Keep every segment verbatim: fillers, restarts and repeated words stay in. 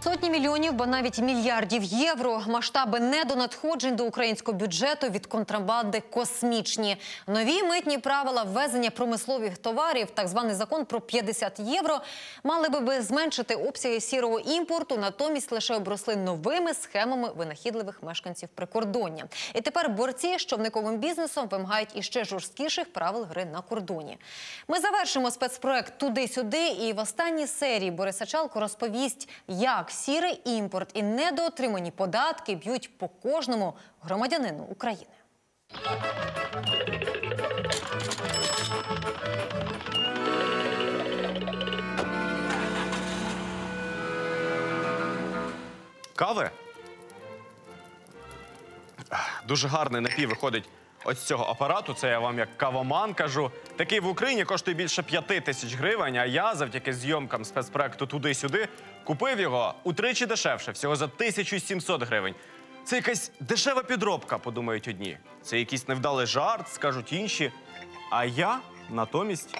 Сотні мільйонів, бо навіть мільярдів євро. Масштаби недонадходжень до українського бюджету від контрабанди космічні. Нові митні правила ввезення промислових товарів, так званий закон про п'ятдесят євро, мали би зменшити обсяги сірого імпорту, натомість лише обросли новими схемами винахідливих мешканців прикордоння. І тепер борці з човниковим бізнесом вимагають іще жорсткіших правил гри на кордоні. Ми завершимо спецпроект «Туди-сюди» і в останній серії Борис Сачалко розповість, як сірий імпорт і недоотримані податки б'ють по кожному громадянину України. Кави? Дуже гарний напій виходить ось з цього апарату. Це я вам як кавоман кажу. Такий в Україні коштує більше п'яти тисяч гривень, а я завдяки зйомкам спецпроекту «Туди-сюди» купив його утричі дешевше, всього за тисячу сімсот гривень. Це якась дешева підробка, подумають одні. Це якийсь невдалий жарт, скажуть інші. А я натомість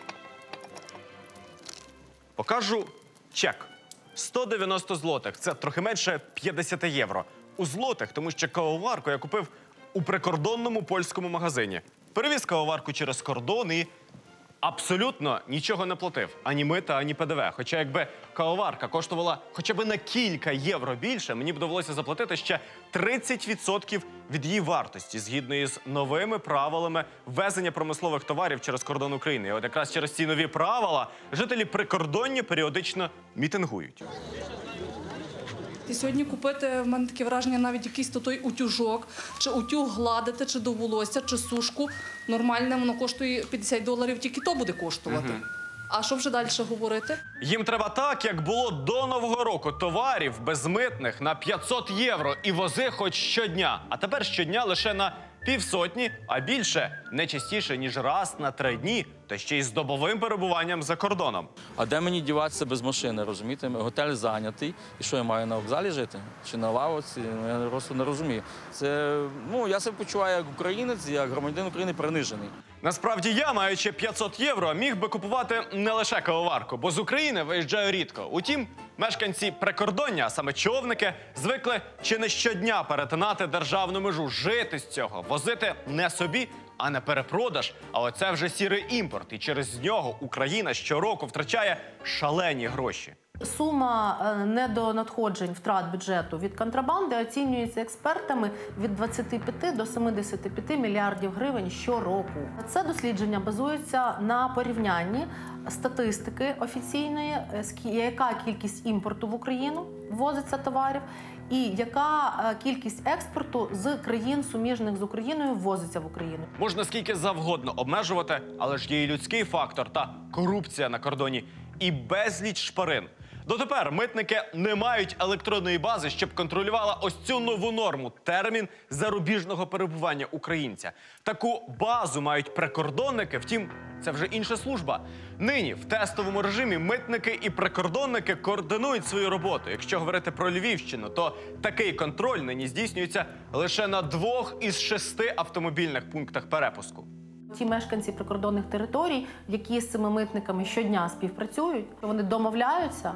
покажу чек. сто дев'яносто злотих. Це трохи менше п'ятдесят євро. У злотих, тому що кавоварку я купив у прикордонному польському магазині. Перевіз кавоварку через кордон і абсолютно нічого не платив. Ані мита, ані Пе Де Ве. Хоча якби кавоварка коштувала хоча б на кілька євро більше, мені б довелося заплатити ще тридцять відсотків від її вартості, згідно із новими правилами ввезення промислових товарів через кордон України. І от якраз через ці нові правила жителі прикордоння періодично мітингують. І сьогодні купити, в мене таке враження, навіть якийсь той утюжок, чи утюг гладити, чи до волосся, чи сушку. Нормальне, воно коштує п'ятдесят доларів, тільки то буде коштувати. Угу. А що вже далі говорити? Їм треба так, як було до Нового року. Товарів безмитних на п'ятсот євро і вози хоч щодня. А тепер щодня лише на півсотні, а більше не частіше, ніж раз на три дні, та ще й з добовим перебуванням за кордоном. А де мені діватися без машини, розумієте? Готель зайнятий. І що, я маю на вокзалі жити? Чи на лавоці? Я просто не розумію. Це, ну, я себе почуваю як українець, як громадянин України принижений. Насправді я, маючи п'ятсот євро, міг би купувати не лише кавоварку, бо з України виїжджаю рідко. Утім, мешканці прикордоння, а саме човники, звикли чи не щодня перетинати державну межу, жити з цього, возити не собі, а не перепродаж. А оце вже сірий імпорт, і через нього Україна щороку втрачає шалені гроші. Сума недонадходжень втрат бюджету від контрабанди оцінюється експертами від двадцяти п'яти до семидесяти п'яти мільярдів гривень щороку. Це дослідження базується на порівнянні статистики офіційної, яка кількість імпорту в Україну ввозиться товарів, і яка кількість експорту з країн, суміжних з Україною, ввозиться в Україну. Можна скільки завгодно обмежувати, але ж є і людський фактор та корупція на кордоні, і безліч шпарин. Дотепер митники не мають електронної бази, щоб контролювала ось цю нову норму – термін зарубіжного перебування українця. Таку базу мають прикордонники, втім, це вже інша служба. Нині в тестовому режимі митники і прикордонники координують свою роботу. Якщо говорити про Львівщину, то такий контроль нині здійснюється лише на двох із шести автомобільних пунктах перепуску. Ті мешканці прикордонних територій, які з цими митниками щодня співпрацюють, вони домовляються,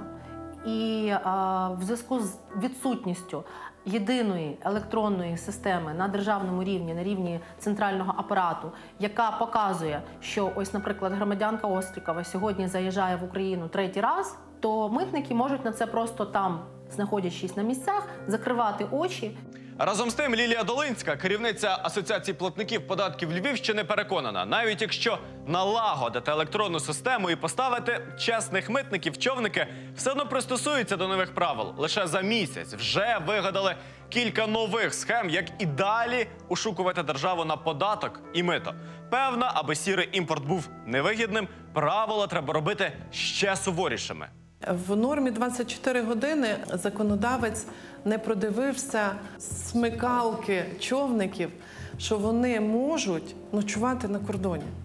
і а, в зв'язку з відсутністю єдиної електронної системи на державному рівні, на рівні центрального апарату, яка показує, що ось, наприклад, громадянка Острікова сьогодні заїжджає в Україну третій раз, то митники можуть на це просто там, знаходячись на місцях, закривати очі. Разом з тим, Лілія Долинська, керівниця Асоціації платників податків Львівщини, переконана, навіть якщо налагодити електронну систему і поставити чесних митників, човники все одно пристосуються до нових правил. Лише за місяць вже вигадали кілька нових схем, як і далі ошукувати державу на податок і мито. Певно, аби сірий імпорт був невигідним, правила треба робити ще суворішими. В нормі двадцять чотири години законодавець не продивився смикалки човників, що вони можуть ночувати на кордоні.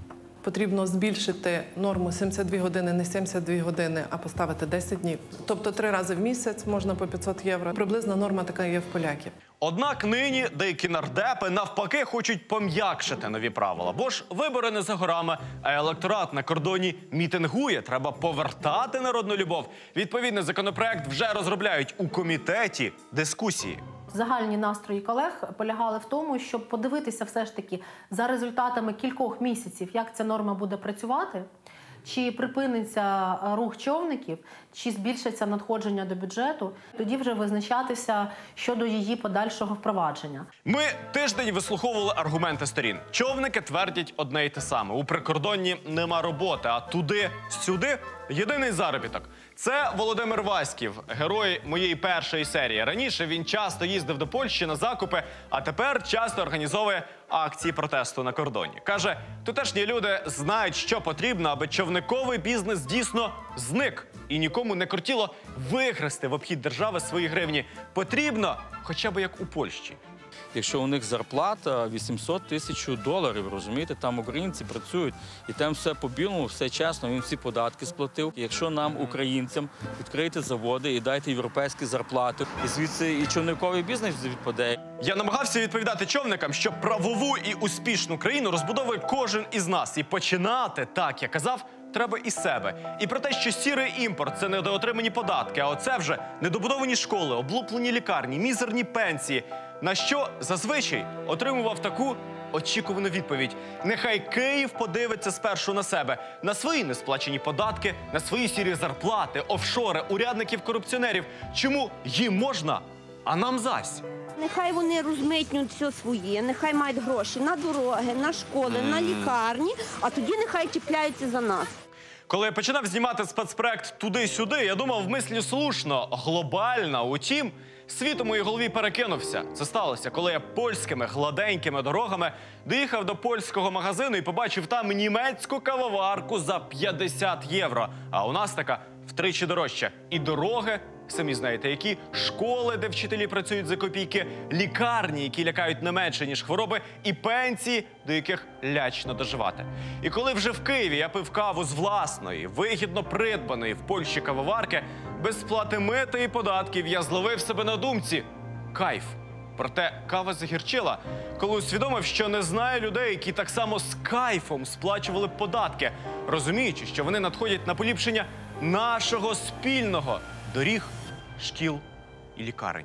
потрібно збільшити норму сімдесят дві години, не сімдесят дві години, а поставити десять днів. Тобто три рази в місяць можна по п'ятсот євро. Приблизна норма така є в поляків. Однак нині деякі нардепи навпаки хочуть пом'якшити нові правила. Бо ж вибори не за горами, а електорат на кордоні мітингує. Треба повертати народну любов. Відповідний законопроект вже розробляють у комітеті дискусії. Загальні настрої колег полягали в тому, щоб подивитися все ж таки за результатами кількох місяців, як ця норма буде працювати, чи припиниться рух човників, чи збільшиться надходження до бюджету, тоді вже визначатися щодо її подальшого впровадження. Ми тиждень вислуховували аргументи сторін. Човники твердять одне й те саме. У прикордонні нема роботи, а туди-сюди єдиний заробіток. Це Володимир Васьків, герой моєї першої серії. Раніше він часто їздив до Польщі на закупи, а тепер часто організовує акції протесту на кордоні. Каже, тутешні люди знають, що потрібно, аби човниковий бізнес дійсно зник. І нікому не кортіло вигрести в обхід держави свої гривні. Потрібно хоча б як у Польщі. Якщо у них зарплата вісімсот тисяч доларів, розумієте, там українці працюють, і там все по-білому, все чесно, він всі податки сплатив. Якщо нам, українцям, відкрити заводи і дайте європейські зарплати, і звідси і човниковий бізнес відпаде. Я намагався відповідати човникам, що правову і успішну країну розбудовує кожен із нас. І починати, так я казав, треба із себе. І про те, що сірий імпорт – це недоотримані податки, а оце вже недобудовані школи, облуплені лікарні, мізерні пенсії. На що зазвичай отримував таку очікувану відповідь. Нехай Київ подивиться спершу на себе, на свої несплачені податки, на свої сірі зарплати, офшори, урядників-корупціонерів. Чому їм можна, а нам зась? Нехай вони розмитнюють все своє, нехай мають гроші на дороги, на школи, mm. на лікарні, а тоді нехай чіпляються за нас. Коли я починав знімати спецпроект «Туди-сюди», я думав в мислі слушно, глобально. Утім, світ у моїй голові перекинувся. Це сталося, коли я польськими гладенькими дорогами доїхав до польського магазину і побачив там німецьку кавоварку за п'ятдесят євро. А у нас така втричі дорожча. І дороги, самі знаєте, які, школи, де вчителі працюють за копійки, лікарні, які лякають не менше, ніж хвороби, і пенсії, до яких лячно доживати. І коли вже в Києві я пив каву з власної, вигідно придбаної в Польщі кавоварки, без сплати мита і податків, я зловив себе на думці – кайф. Проте кава загірчила, коли усвідомив, що не знаю людей, які так само з кайфом сплачували податки, розуміючи, що вони надходять на поліпшення нашого спільного – доріг, шкіл і лікарень.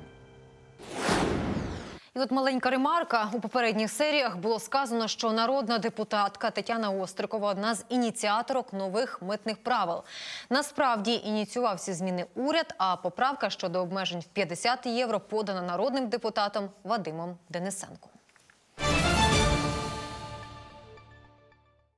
І от маленька ремарка. У попередніх серіях було сказано, що народна депутатка Тетяна Острикова – одна з ініціаторок нових митних правил. Насправді ініціював ці зміни уряд, а поправка щодо обмежень в п'ятдесят євро подана народним депутатом Вадимом Денисенком.